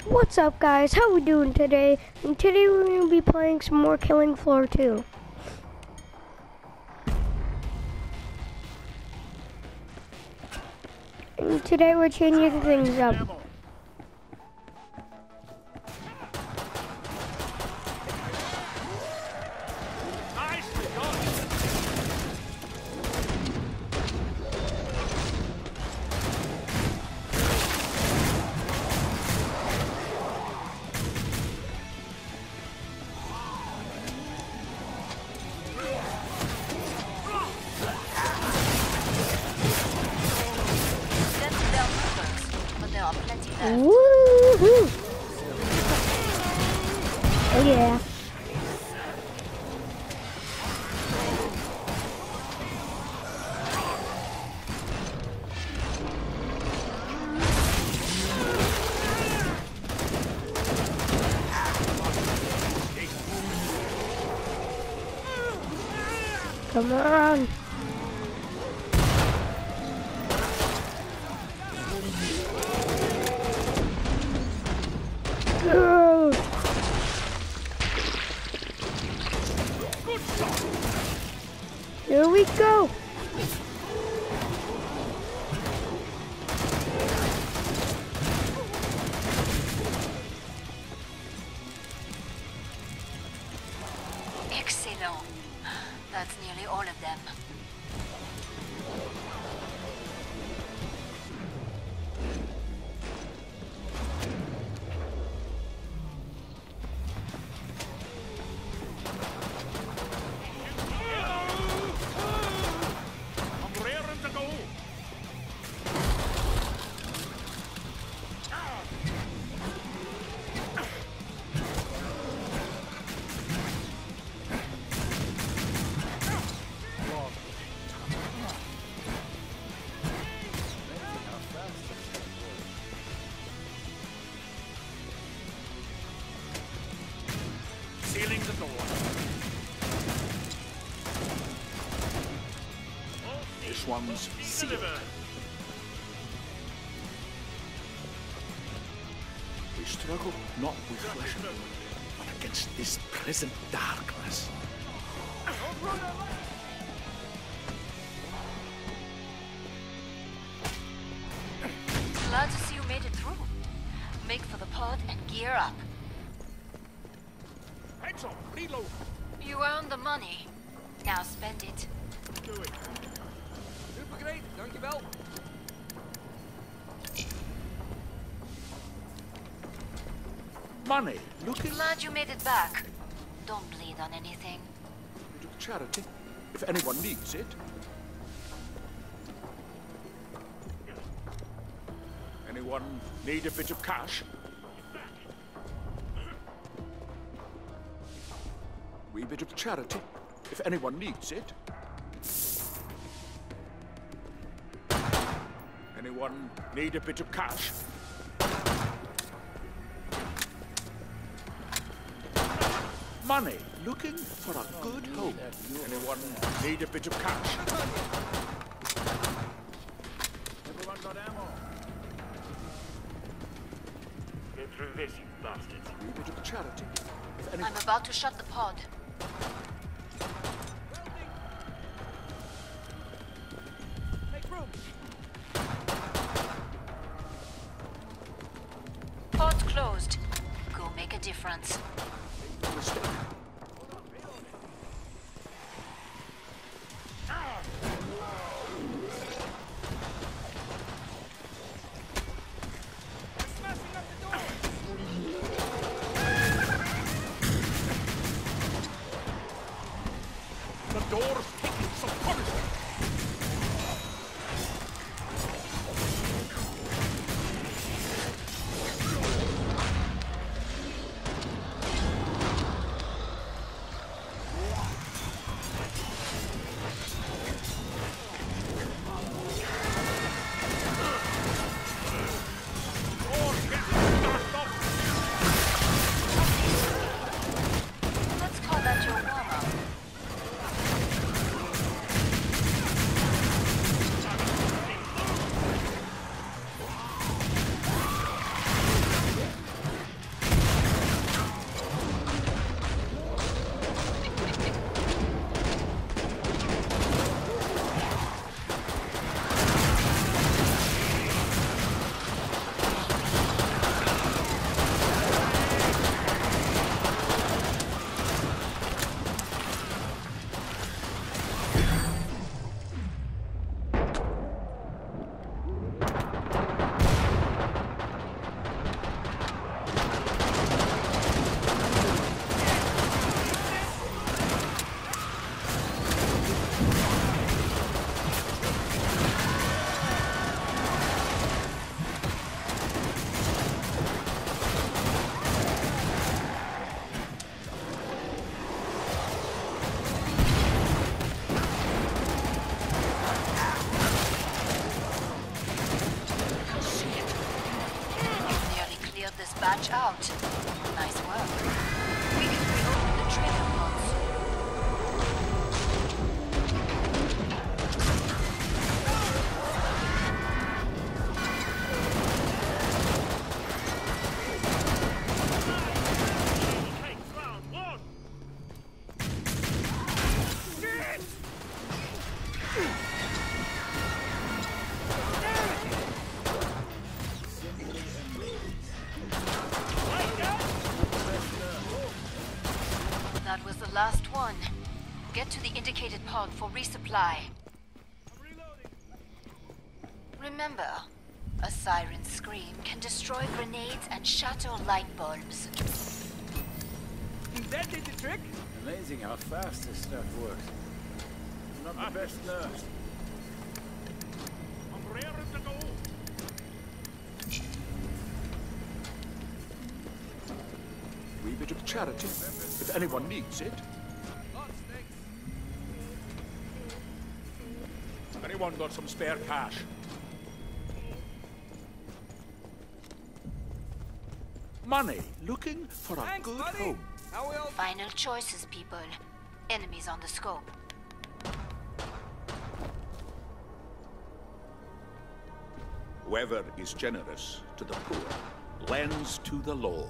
What's up guys, how we doing today? And today we're going to be playing some more Killing Floor 2. And today we're changing things up. Woohoo! Oh yeah. Come on. Here we go. Excellent. That's nearly all of them. Sealing the door. This one's sealed. We struggle not with flesh and blood, but against this present darkness. Glad to see you made it through. Make for the pod and gear up. Heads up, reload. You earned the money. Now spend it. Do it. Super great, dankjewel. Money, looking Glad you made it back. Don't bleed on anything. to charity, if anyone needs it. Anyone need a bit of cash? Wee bit of charity, if anyone needs it. Anyone need a bit of cash? Money, looking for a good home. Anyone need a bit of cash? Everyone got ammo? Get through this, you bastards. Wee bit of charity, if anyone... I'm about to shut the pod. Make room. Pod's closed. Go make a difference. Mistake. The door's taking some punishment. batch out. Nice work. We can reopen the trader pods. That was the last one. Get to the indicated pod for resupply. Remember, a siren's scream can destroy grenades and shatter light bulbs. That did the trick? Amazing how fast this stuff works. I'm not the best nurse. I'm raring to go. Wee bit of charity, if anyone needs it. Lots, thanks. Anyone got some spare cash? Money, looking for a Thanks, good buddy. home. How we all... Final choices, people. Enemies on the scope. Whoever is generous to the poor lends to the Lord.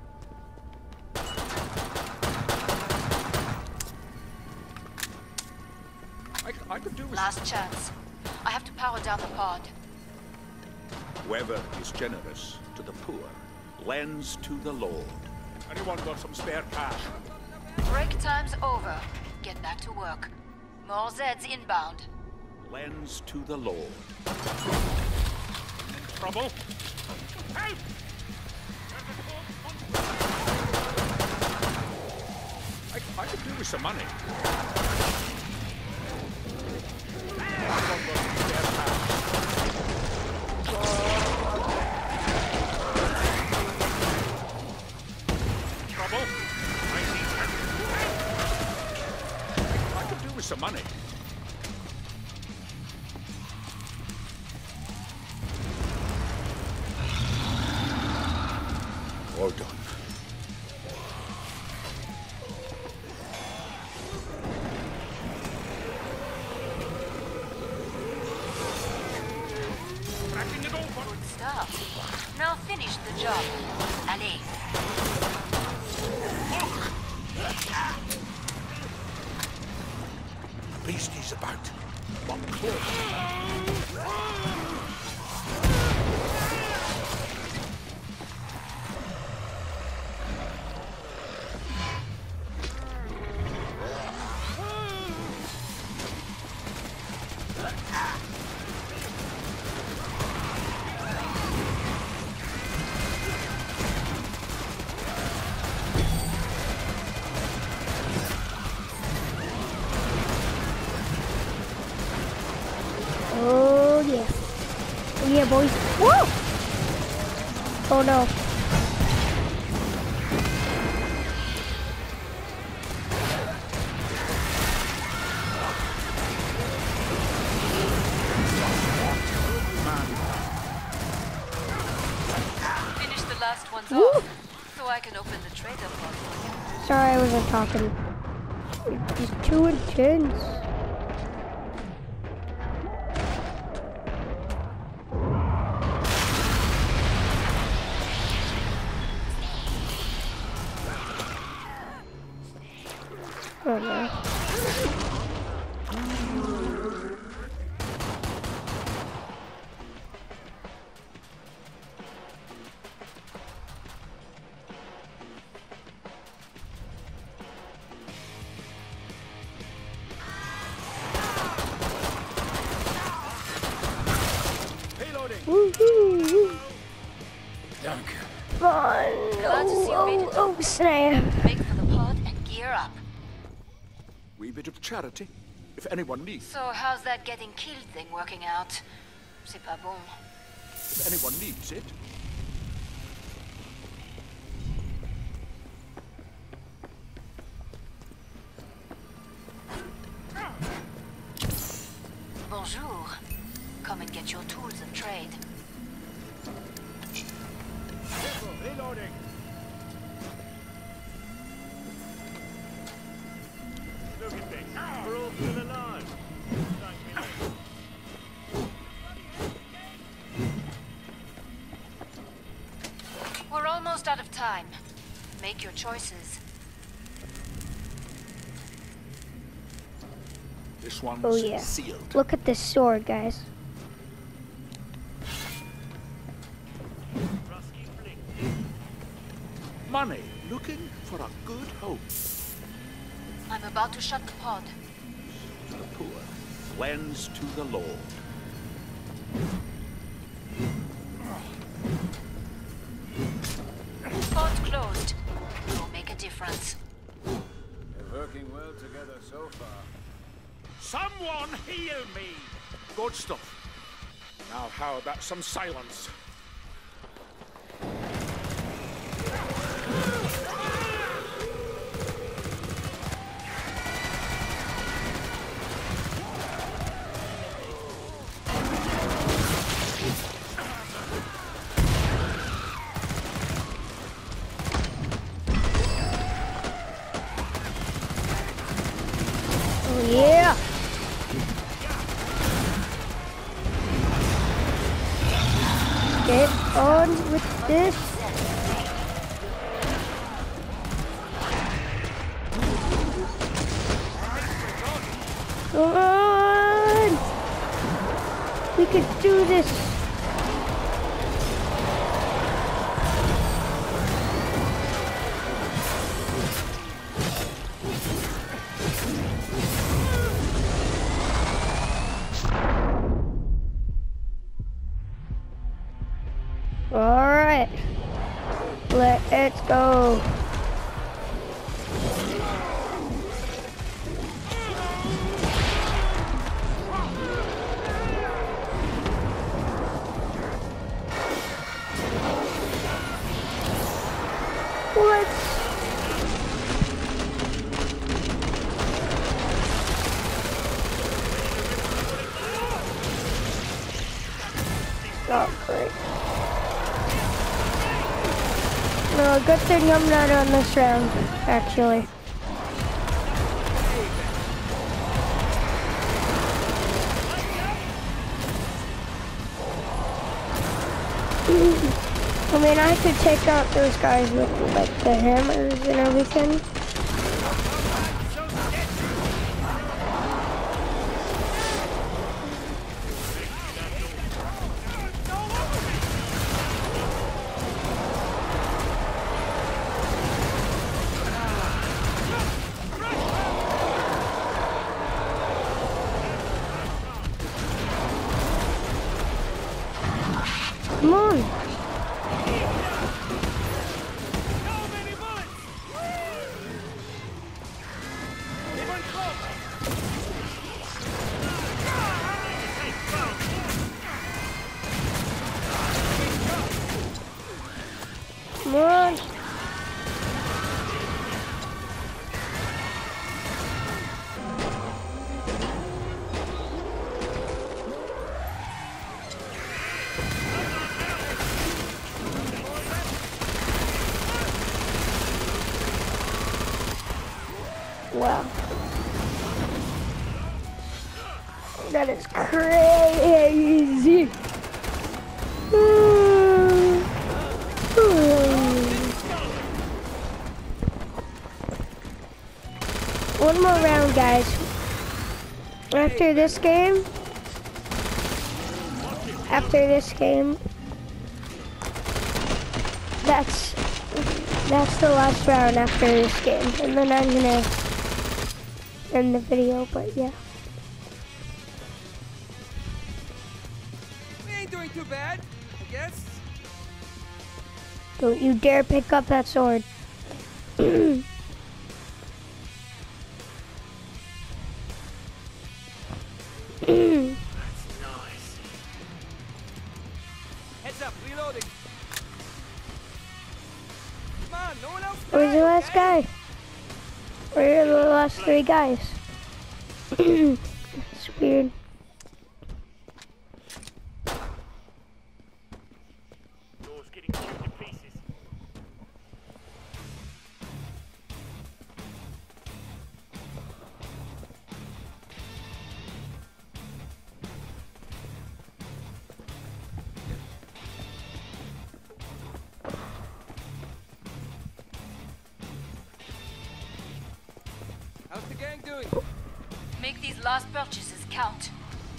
I could do with Last chance. I have to power down the pod. whoever is generous to the poor lends to the Lord. Anyone got some spare cash? Break time's over. Get back to work. More Zeds inbound. Lends to the Lord. Trouble? Help! I could do with some money. Anyone got some spare cash? Trouble? I could do with some money. Well done. Cracking it open. Good stuff. Now finish the job. Allez. Beastie's about. One close. Oh yes. Oh yeah, boys. Whoa! Oh no. Finish the last ones Woo! off, so I can open the trader pod for you. Sorry, I wasn't talking. It's too intense. Oh no. Reloading. Woohoo! Danke. Fun! Glad to see you made it. Oh, snap! Make for the pod and gear up. Wee bit of charity, if anyone needs. So how's that getting killed thing working out? C'est pas bon. If anyone needs it. Bonjour. Come and get your tools of trade. Reloading. almost out of time. Make your choices. This one's Oh yeah. sealed. Look at this sword, guys. Money, looking for a good home. I'm about to shut the pod. The poor lends to the Lord. Pod's closed. Will make a difference. They're working well together so far. Someone heal me! Good stuff. Now how about some silence? Oh yeah. Get on with this. Come on. We could do this. Alright, let's go. Let's oh, great. No, good thing I'm not on this round, actually. I mean, I could take out those guys with, like, the hammers and everything. Come on. Come on. Wow. That is crazy. One more round, guys. After this game, that's the last round after this game, and then I'm gonna end the video, but yeah. We ain't doing too bad, I guess. Don't you dare pick up that sword. Nice. Heads up, reloading. Come on, no one else. Where's the last guy? Where are the last three guys? It's weird. Door's getting chewed to pieces. doing? Make these last purchases count.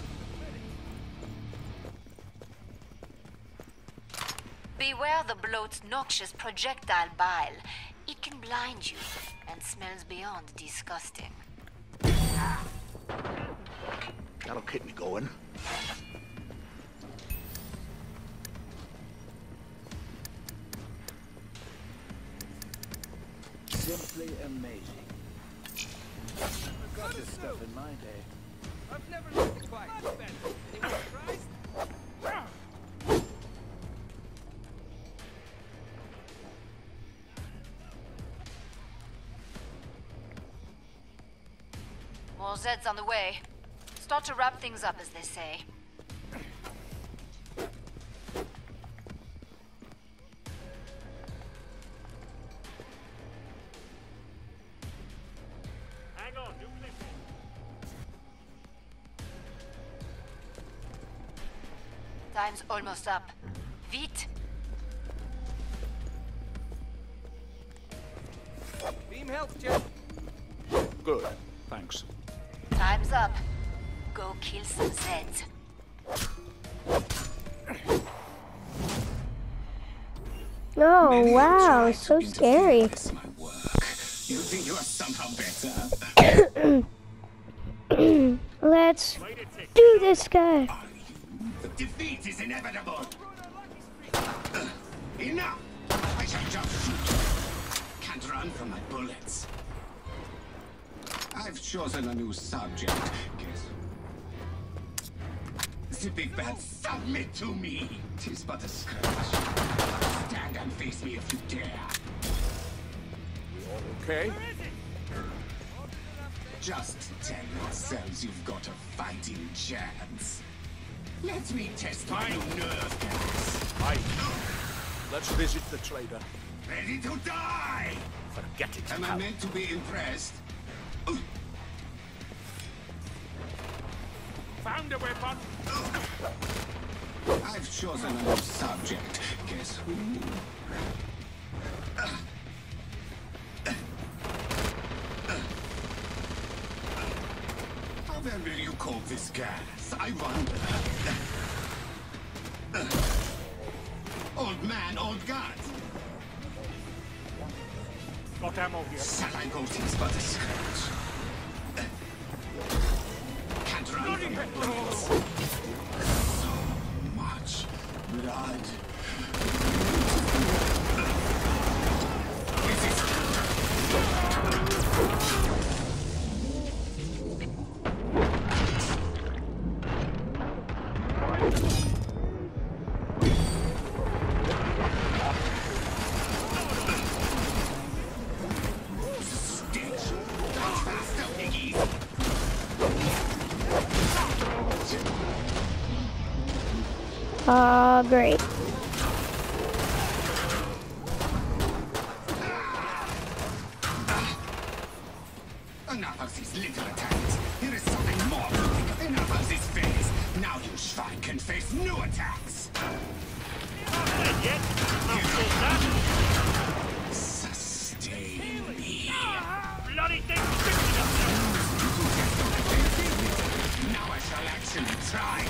Beware the bloat's noxious projectile bile. It can blind you and smells beyond disgusting. That'll keep me going. Simply amazing. I got this stuff in my day. I've never looked quite better. Anyone surprised? More Zeds on the way. Start to wrap things up, as they say. Hang on, new clip. Time's almost up. Vite! Beam health check. Good, thanks. Time's up. Go kill some Zeds. Oh, wow, so scary. My work. You think you are somehow better? Let's do this, guy. Defeat is inevitable. Enough! I shall just shoot. Can't run from my bullets. I've chosen a new subject. Guess. The big bad, submit to me. 'Tis but a skirmish. Stand and face me if you dare. Okay? Just tell yourselves you've got a fighting chance. Let me test my new nerve gas. Aye. Let's visit the trader. Ready to die! Forget it, Am I pal. meant to be impressed? Found a weapon. I've chosen a new subject. Guess who? How then will you call this gas? I wonder. Old man, old gun. Got ammo here. Shall I go? 'Tis but a scratch. Can't run from my bullets. So much blood. This is stench. Faster, piggies. Great. Enough of these little attacks. Here is something more to think of. Enough of this phase. Now you Schwein can face new attacks. Dead yet? Not so that. Sustain me. Bloody thing sticking up there. Now I shall actually try.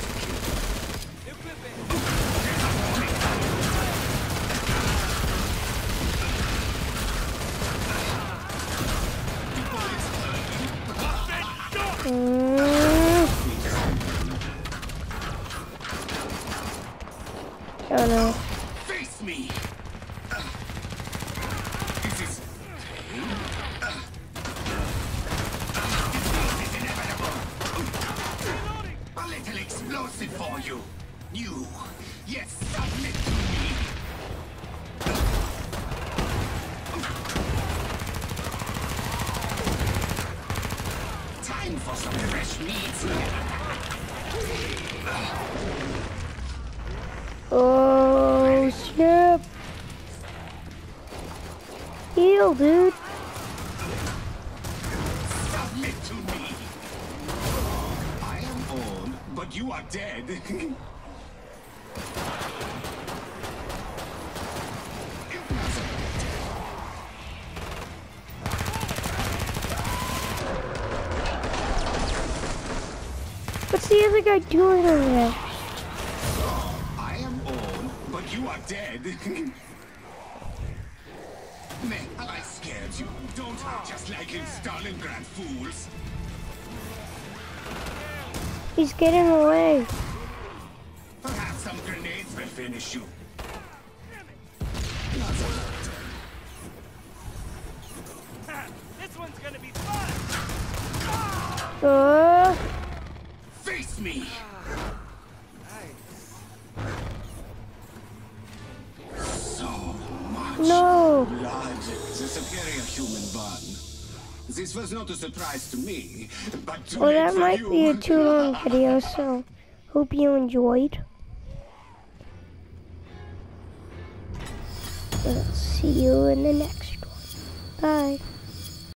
Oh no. Face me. This is pain. This is inevitable. A little explosive for you. You, yes, submit to me. Time for some fresh meat. Oh, shit. Heal, dude. Submit to me. I am old, but you are dead. the other guy doing over there? I am old, but you are dead. Meh, I scared you. Don't act just like in Stalingrad, fools. He's getting away. Perhaps some grenades will finish you. This one's gonna be fun! Face me! So much No. blood. The superior human bond. This was not a surprise to me, but to Well, that might be a too long video, so hope you enjoyed. I'll see you in the next one. Bye.